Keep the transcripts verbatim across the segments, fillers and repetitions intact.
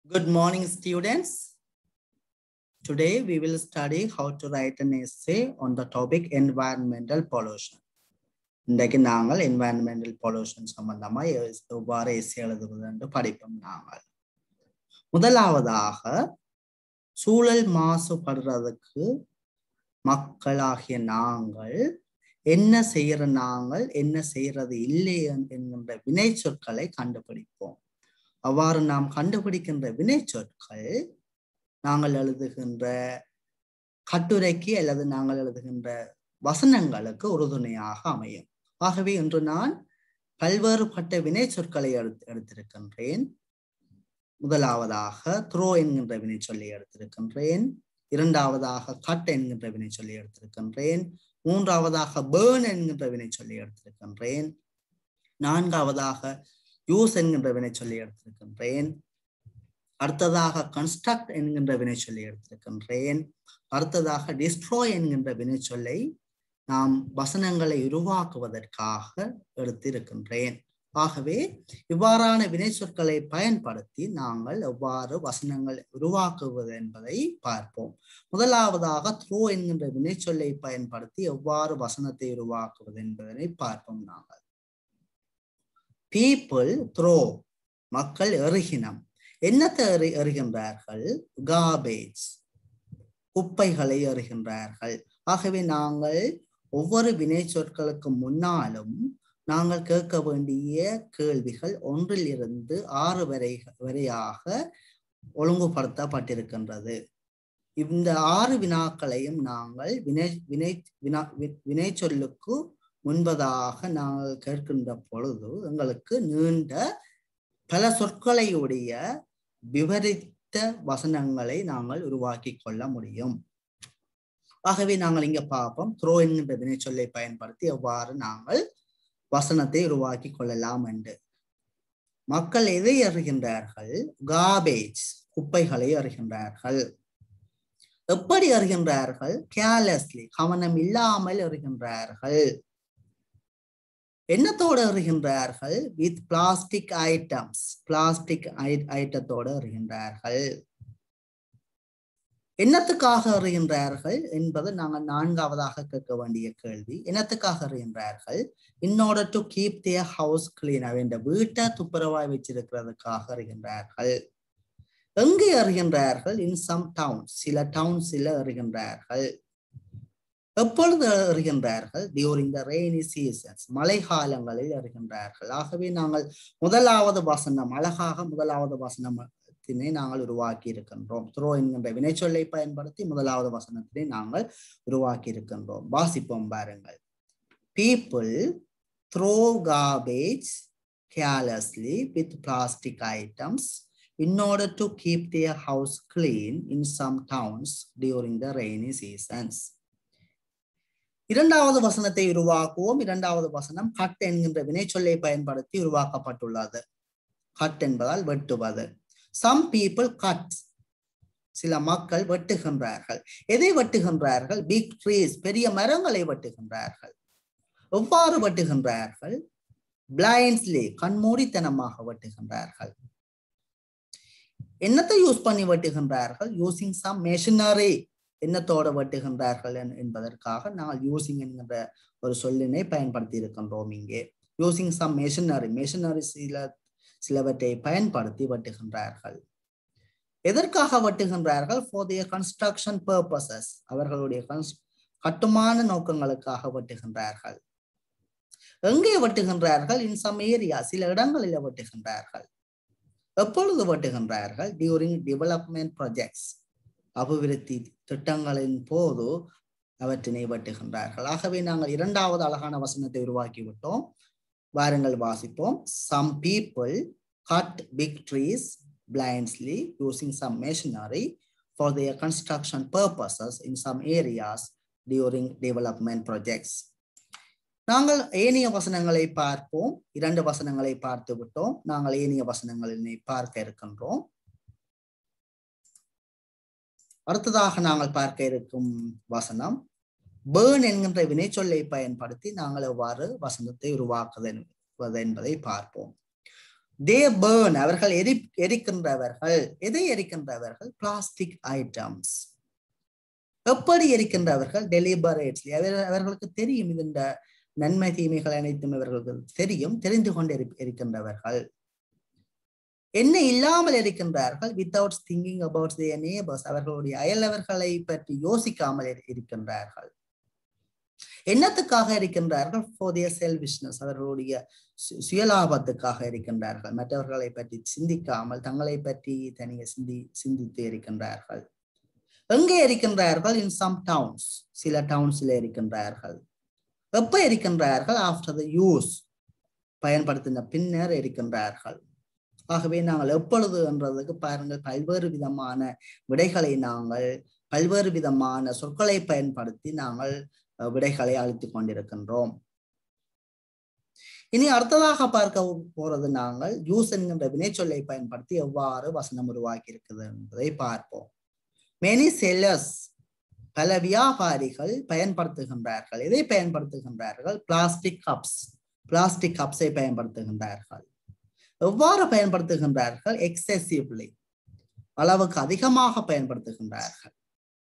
Good morning, students. Today we will study how to write an essay on the topic environmental pollution. இன்றைக்கு நாங்கள் environmental pollution சம்பந்தமாக எவ்வாறு essay எழுதுவது என்று படிப்போம். நாங்கள் முதலாவதாக சூழல் மாசுபடுறதுக்கு மக்களாகிய நாங்கள் என்ன செய்யற நாங்கள் என்ன செய்யறது இல்லை என்கின்ற வினை சொற்களை கண்டுபிடிப்போம். அவ்வாறு நாம் கண்டுபிடிக்கின்ற வினை சொற்கள் நாங்கள் எழுதுகின்ற கட்டுரைக்கு அல்லது நாங்கள் எழுதுகின்ற வசனங்களுக்கு உறுதுணையாக அமையும். ஆகவே இன்று நான் பல்வேறுபட்ட வினை சொற்களை எடுத்து எடுத்திருக்கின்றேன். முதலாவதாக த்ரோ என்கின்ற வினை சொல்லி எடுத்திருக்கின்றேன். இரண்டாவதாக கட் என்கின்ற வினை சொல்லி எடுத்திருக்கின்றேன். மூன்றாவதாக பேர்ன் என்கின்ற வினை சொல்லி எடுத்திருக்கின்றேன். நான்காவதாக யூஸ் என்கின்ற வினை சொல்லி எடுத்திருக்கின்றேன். அடுத்ததாக கன்ஸ்ட்ரக்ட் என்கின்ற வினை சொல்லி எடுத்திருக்கின்றேன். அடுத்ததாக டிஸ்ட்ராய் என்கின்ற வினை சொல்லை நாம் வசனங்களை உருவாக்குவதற்காக எடுத்திருக்கின்றேன். ஆகவே இவ்வாறான வினை சொற்களை பயன்படுத்தி நாங்கள் எவ்வாறு வசனங்களை உருவாக்குவது என்பதை பார்ப்போம். முதலாவதாக த்ரோ என்கின்ற வினை சொல்லை பயன்படுத்தி எவ்வாறு வசனத்தை உருவாக்குவது என்பதனை பார்ப்போம். நாங்கள் people throw மக்கள் எறிகினம். என்னத்தை எறி எறிகின்றார்கள்? garbage குப்பைகளை எறிகின்றார்கள். ஆகவே நாங்கள் ஒவ்வொரு வினை சொற்களுக்கு முன்னாலும் நாங்கள் கேட்க வேண்டிய கேள்விகள் ஒன்றில் இருந்து ஆறு வரை வரையாக ஒழுங்குபடுத்தப்பட்டிருக்கின்றது. இந்த ஆறு வினாக்களையும் நாங்கள் வினை வினை வினா வினை சொல்லுக்கு முன்பதாக நாங்கள் கேட்கின்ற பொழுது எங்களுக்கு நீண்ட பல சொற்களையுடைய விவரித்த வசனங்களை நாங்கள் உருவாக்கி கொள்ள முடியும். ஆகவே நாங்கள் இங்க பார்ப்போம் த்ரோ என்கின்ற வினை சொல்லை பயன்படுத்தி எவ்வாறு நாங்கள் வசனத்தை உருவாக்கி கொள்ளலாம் என்று. மக்கள் எதை அறிகின்றார்கள்? கார்பேஜ் குப்பைகளை அறிகின்றார்கள். எப்படி அறிகின்றார்கள்? கேர்லெஸ்லி கவனம் இல்லாமல் அறிகின்றார்கள். என்னத்தோடு அறிகின்றார்கள்? வித் பிளாஸ்டிக் ஐட்டம்ஸ் பிளாஸ்டிக் ஐட்டத்தோடு அறிகின்றார்கள். என்னத்துக்காக அறிகின்றார்கள் என்பது நாங்கள் நான்காவதாக கேட்க வேண்டிய கேள்வி. என்னத்துக்காக அறிகின்றார்கள்? In order to keep their house clean என்ற வீட்டை துப்புரவாய் வச்சிருக்கிறதுக்காக அறிகின்றார்கள். எங்கே அறிகின்றார்கள்? இன் சம் டவுன்ஸ் சில டவுன்ஸில் அறிகின்றார்கள். எப்பொழுது அறிகின்றார்கள்? டியூரிங் த ரெய்னி சீசன்ஸ் மழை காலங்களில் அறிகின்றார்கள். ஆகவே நாங்கள் முதலாவது வசனம் அழகாக முதலாவது வசனத்தினை நாங்கள் உருவாக்கி இருக்கின்றோம். த்ரோ என்கின்ற வினைச்சொல்லை பயன்படுத்தி முதலாவது வசனத்தினை நாங்கள் உருவாக்கி இருக்கின்றோம். வாசிப்போம் பாருங்கள். People throw garbage carelessly with plastic items in order to keep their house clean in some towns during the rainy seasons. இரண்டாவது வசனத்தை உருவாக்குவோம். இரண்டாவது வசனம் கட் என்கின்ற வினைச்சொல்லை பயன்படுத்தி உருவாக்கப்பட்டுள்ளது. கட் என்பதால் வெட்டுவது. Some people cut சில மக்கள் வெட்டுகின்றார்கள். எதை வெட்டுகின்றார்கள்? பிக் ட்ரீஸ் பெரிய மரங்களை வெட்டுகின்றார்கள். எவ்வாறு வெட்டுகின்றார்கள்? பிளைண்ட்லி கண்மூடித்தனமாக வெட்டுகின்றார்கள். என்னத்தை யூஸ் பண்ணி வெட்டுகின்றார்கள்? யூசிங் சம் மெஷினரி என்னத்தோடு வெட்டுகின்றார்கள் என்பதற்காக நாங்கள் யூசிங் என்கின்ற ஒரு சொல்லினை பயன்படுத்தி இருக்கின்றோம். இங்கே யூசிங் சம் மெஷினரி மெஷினரி சில சிலவற்றை பயன்படுத்தி வெட்டுகின்றார்கள். எதற்காக வெட்டுகின்றார்கள்? ஃபார் தியர் கன்ஸ்ட்ரக்ஷன் பர்பசஸ் அவர்களுடைய கட்டுமான நோக்கங்களுக்காக வெட்டுகின்றார்கள். எங்கே வெட்டுகின்றார்கள்? இன் சம் ஏரியா சில இடங்களில் வெட்டுகின்றார்கள். எப்பொழுது வெட்டுகின்றார்கள்? டியூரிங் டெவலப்மெண்ட் ப்ராஜெக்ட்ஸ் அபிவிருத்தி திட்டங்களின் போது அவற்றினை வெட்டுகின்றார்கள். ஆகவே நாங்கள் இரண்டாவது அழகான வசனத்தை உருவாக்கி விட்டோம். வாருங்கள் வாசிப்போம். Some people cut big trees blindly using some machinery for their construction purposes in some areas during development projects. நாங்கள் ஏனைய வசனங்களை பார்ப்போம். இரண்டு வசனங்களை பார்த்து விட்டோம். நாங்கள் ஏனைய வசனங்களினை பார்க்க இருக்கின்றோம். அடுத்ததாக நாங்கள் பார்க்க இருக்கும் வசனம் பேர்ன் என்கின்ற வினைச்சொல்லை பயன்படுத்தி நாங்கள் எவ்வாறு வசனத்தை உருவாக்குவது என்பதை பார்ப்போம். they burn அவர்கள் எரி எரிக்கின்றவர்கள் எதை எரிக்கின்றவர்கள் பிளாஸ்டிக் ஐட்டம்ஸ் எப்படி எரிக்கின்றவர்கள் டெலிபரேட்லி அவர்களுக்கு தெரியும் இந்த நன்மை தீமைகள் அனைத்தும் அவர்களுக்கு தெரியும் தெரிந்து கொண்டு எரிக்கின்றவர்கள் என்ன இல்லாமல் இருக்கின்றார்கள் without thinking about their neighbors அவர்களுடைய அயலவர்களை பற்றி யோசிக்காமல் இருக்கின்றார்கள் என்னத்துக்காக இருக்கின்றார்கள் for their selfishness அவர்களுடைய சுயலாபத்துக்காக இருக்கின்றார்கள் மற்றவர்களை பற்றி சிந்திக்காமல் தங்களை பற்றி தனியே சிந்தி சிந்தித்து இருக்கின்றார்கள் எங்கே இருக்கின்றார்கள் in some towns சில டவுன்ஸ்ல இருக்கின்றார்கள் எப்ப இருக்கின்றார்கள் after the use பயன்படுத்தின பின்னர் இருக்கின்றார்கள் ஆகவே நாங்கள் எப்பொழுது என்றதுக்கு பாருங்கள் பல்வேறு விதமான விடைகளை நாங்கள் பல்வேறு விதமான சொற்களை பயன்படுத்தி நாங்கள் விடைகளை அளித்துக் கொண்டிருக்கின்றோம் இனி அடுத்ததாக பார்க்க போறது நாங்கள் யூஸ் என்கின்ற வினைச்சொல்லை பயன்படுத்தி எவ்வாறு வசனம் உருவாக்கி இருக்குது என்பதை பார்ப்போம் many sellers பல வியாபாரிகள் பயன்படுத்துகின்றார்கள் எதை பயன்படுத்துகின்றார்கள் பிளாஸ்டிக் கப்ஸ் பிளாஸ்டிக் கப்ஸை பயன்படுத்துகின்றார்கள் எவ்வாறு பயன்படுத்துகின்றார்கள் எக்ஸசிவ்லி அளவுக்கு அதிகமாக பயன்படுத்துகின்றார்கள்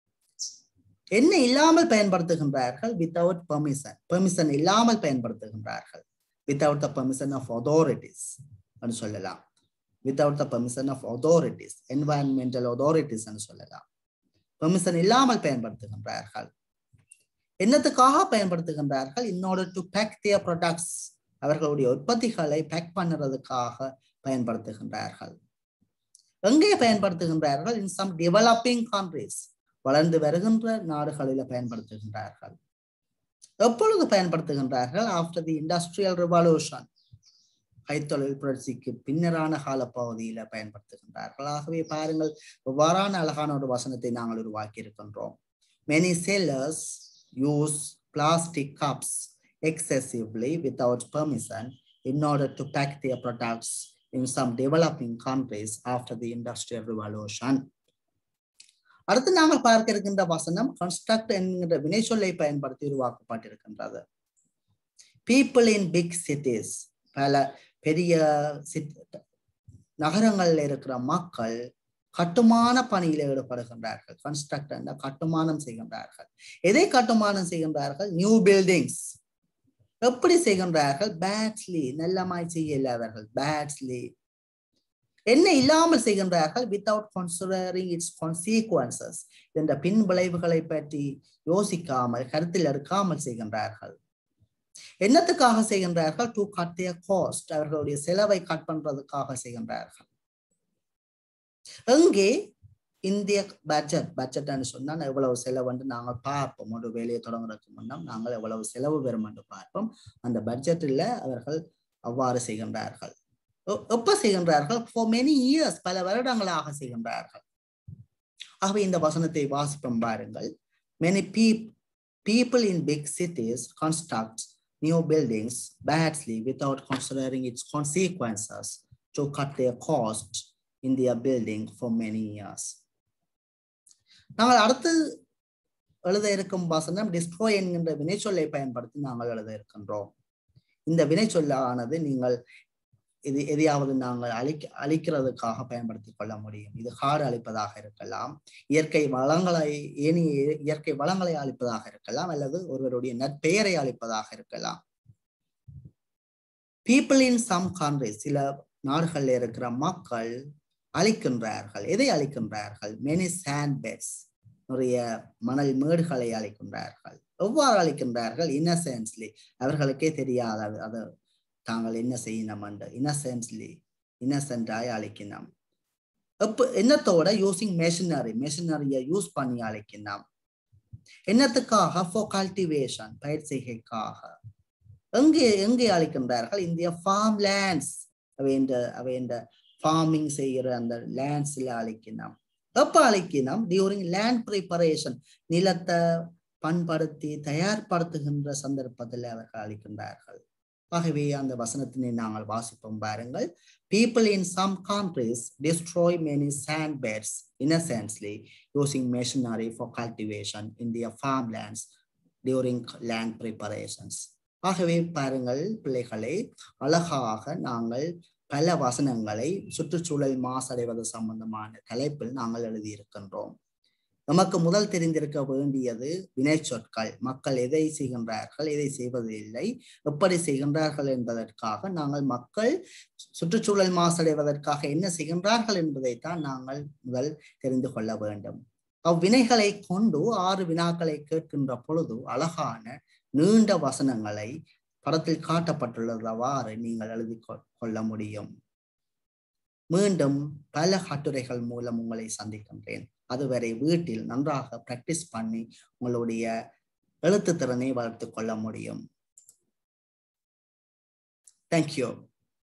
என்ன இல்லாமல் பயன்படுத்துகின்றார்கள் வித்தவுட் பெர்மிஷன் பெர்மிஷன் இல்லாமல் பயன்படுத்துகின்றார்கள் without the permission of authorities ன்னு சொல்லலாம் without the permission of authorities environmental authorities ன்னு சொல்லலாம் பெர்மிஷன் இல்லாமல் பயன்படுத்துகின்றார்கள் என்னத்துக்காக பயன்படுத்துகின்றார்கள் in order to pack their products அவர்களுடைய உற்பத்திகளை பேக் பண்ணுறதுக்காக பயன்படுத்துகின்றார்கள் எங்கே பயன்படுத்துகின்றார்கள் in some developing countries வளர்ந்து வருகின்ற நாடுகளில் பயன்படுத்துகின்றார்கள் எப்பொழுது பயன்படுத்துகின்றார்கள் after the industrial revolution கைத்தொழில் புரட்சிக்கு பின்னரான காலப்பகுதியில பயன்படுத்துகின்றார்கள் ஆகவே பாருங்கள் எவ்வாறான அழகான ஒரு வசனத்தை நாங்கள் உருவாக்கி இருக்கின்றோம் many sellers use plastic cups excessively without permission in order to pack their products in some developing countries after the industrial revolution. அடுத்து நாங்கள் பார்க்க இருக்கின்ற வசனம் construct என்கின்ற வினைச்சொல்லை பயன்படுத்தி உருவாக்கப்பட்டிருக்கின்றது. People in big cities பல பெரிய நகரங்களில் இருக்கிற மக்கள் கட்டுமான பணியில் ஈடுபடுகின்றார்கள். construct என்ற கட்டுமானம் செய்கின்றார்கள். எதை கட்டுமானம் செய்கின்றார்கள்? New buildings. எப்படி செய்கின்றார்கள்? பேட்ஸ்லி நல்லமாய் செய்யல அவர்கள் பேட்ஸ்லி என்ன இல்லாமல் செய்கின்றார்கள்? வித்தவுட் கன்சிடரிங் இட்ஸ் கான்சிக்வன்சஸ் என்ற பின் விளைவுகளை பற்றி யோசிக்காமல் கருத்தில் எடுக்காமல் செய்கின்றார்கள். என்னத்துக்காக செய்கின்றார்கள்? டு கட் தியர் காஸ்ட் அவர்களுடைய செலவை கட் பண்றதுக்காக செய்கின்றார்கள். எங்கே இந்திய பட்ஜெட் பட்ஜெட் சொன்னால் எவ்வளவு செலவு என்று நாங்கள் பார்ப்போம். ஒரு வேலையை தொடங்குறதுக்கு முன்னம் நாங்கள் எவ்வளவு செலவு பெறும் என்று பார்ப்போம். அந்த பட்ஜெட்டில் அவர்கள் அவ்வாறு செய்கின்றார்கள். எப்ப செய்கின்றார்கள்? ஃபார் மெனி இயர்ஸ் பல வருடங்களாக செய்கின்றார்கள். ஆகவே இந்த வசனத்தை வாசிப்போம் பாருங்கள். Many people in big cities construct new buildings badly without considering its consequences to cut their cost in their building for many years. நாங்கள் அடுத்து எழுத இருக்கும் வசனம் டிஸ்ட்ராய் என்கின்ற வினைச்சொல்லை பயன்படுத்தி நாங்கள் எழுத இருக்கின்றோம். இந்த வினைச்சொல்லானது நீங்கள் இது எதையாவது நாங்கள் அழிக்க அழிக்கிறதுக்காக பயன்படுத்திக் கொள்ள முடியும். இது காடு அழிப்பதாக இருக்கலாம், இயற்கை வளங்களை ஏனைய இயற்கை வளங்களை அழிப்பதாக இருக்கலாம், அல்லது ஒருவருடைய நற்பெயரை அழிப்பதாக இருக்கலாம். பீப்புள் இன் சம் கண்ட்ரிஸ் சில நாடுகளில் இருக்கிற மக்கள் அழிக்கின்றார்கள். எதை அழிக்கின்றார்கள்? மெனி சாண்ட் பெட்ஸ் நிறைய மணல் மேடுகளை அழிக்கின்றார்கள். எவ்வாறு அழிக்கின்றார்கள்? இன்னசென்ட்லி அவர்களுக்கே தெரியாத அது தாங்கள் என்ன செய்யணும் என்று இன்னசென்ட்லி இன்னசென்டாய் அழிக்கணும். எப்ப என்னத்தோட யூசிங் மெஷினரி மெஷினரியை யூஸ் பண்ணி அழிக்கணும். என்னத்துக்காக? ஃபார் கல்டிவேஷன் பயிர் செய்கைக்காக. எங்கே எங்கே அழிக்கின்றார்கள்? இந்திய ஃபார்ம் லேண்ட்ஸ் அவை இந்த அவை இந்த ஃபார்மிங் செய்கிற அந்த லேண்ட்ஸ்ல அழிக்கணும். எப்ப அழிக்கணும்? டியூரிங் லேண்ட் ப்ரிப்பரேஷன் நிலத்தை பண்படுத்தி தயார்படுத்துகின்ற சந்தர்ப்பத்தில் அவர்கள் அழிக்கின்றார்கள். ஆகவே அந்த வசனத்தினை நாங்கள் வாசிப்போம் பாருங்கள். People in some countries destroy many sand beds innocently using machinery for cultivation in their farmlands during land preparations. ஆகவே பாருங்கள் பிள்ளைகளை அழகாக நாங்கள் பல வசனங்களை சுற்றுச்சூழல் மாசடைவது சம்பந்தமான தலைப்பில் நாங்கள் எழுதியிருக்கின்றோம். நமக்கு முதல் தெரிந்திருக்க வேண்டியது வினை சொற்கள். மக்கள் எதை செய்கின்றார்கள், எதை செய்வதில்லை, எப்படி செய்கின்றார்கள் என்பதற்காக நாங்கள் மக்கள் சுற்றுச்சூழல் மாசடைவதற்காக என்ன செய்கின்றார்கள் என்பதைத்தான் நாங்கள் முதல் தெரிந்து கொள்ள வேண்டும். அவ்வினைகளை கொண்டு ஆறு வினாக்களை கேட்கின்ற பொழுது அழகான நீண்ட வசனங்களை படத்தில் காட்டப்பட்டுள்ளவாறு நீங்கள் எழுதி கொள்ள முடியும். மீண்டும் பல கட்டுரைகள் மூலம் உங்களை சந்திக்கின்றேன். அதுவரை வீட்டில் நன்றாக பிராக்டிஸ் பண்ணி உங்களுடைய எழுத்து திறனை வளர்த்து கொள்ள முடியும். தேங்க்யூ.